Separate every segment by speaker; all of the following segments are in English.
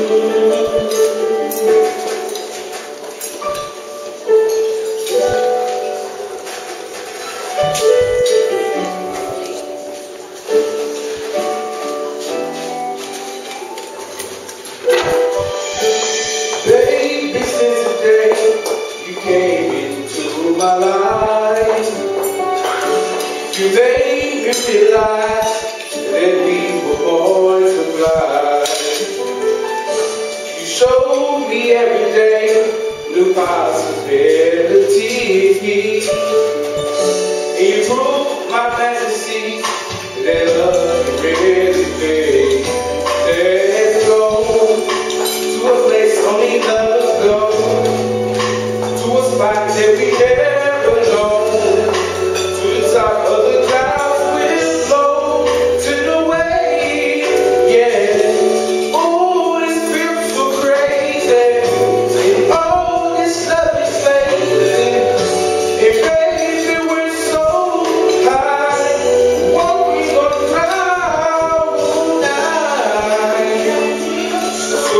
Speaker 1: Baby, since the day you came into my life, you made me realize that we were born to fly. You showed me every day new possibilities, and you proved my fantasy that love can really fade. Let's go to a place only lovers go, to a spot that we never know, to the top of the clouds we'll flow to the wave. Yeah, ooh, this feels so crazy, and all this love is fading, and baby we're so high, what we gonna drown tonight? So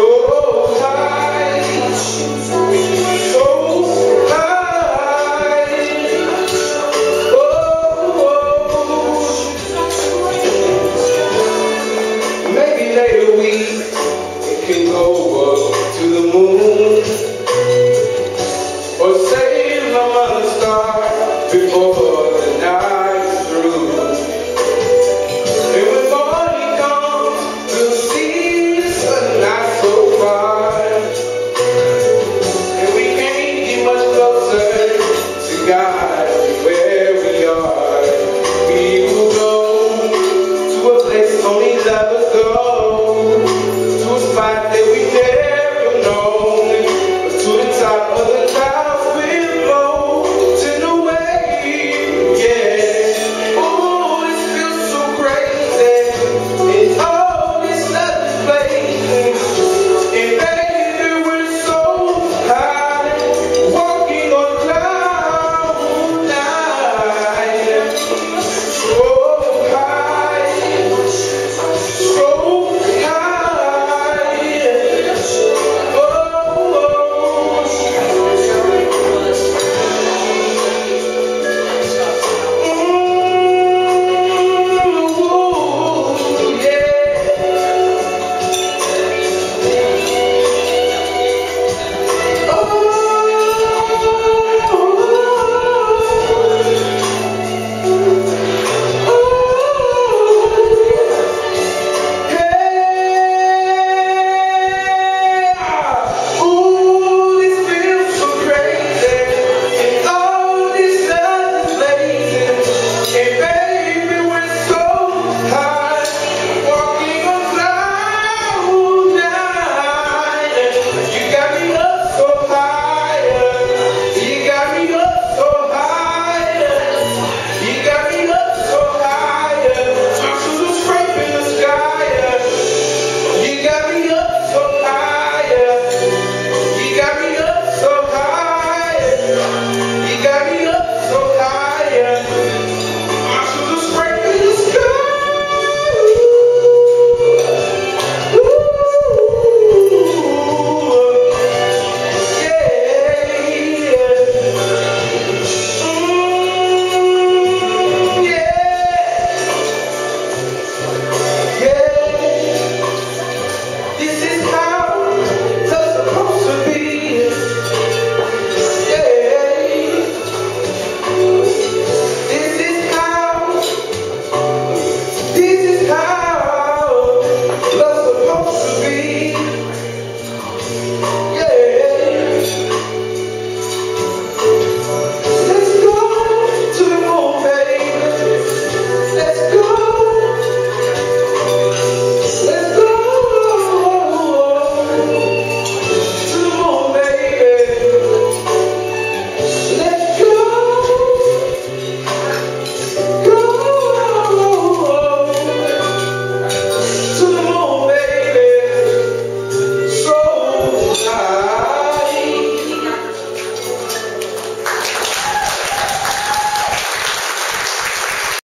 Speaker 1: later we can go up to the moon.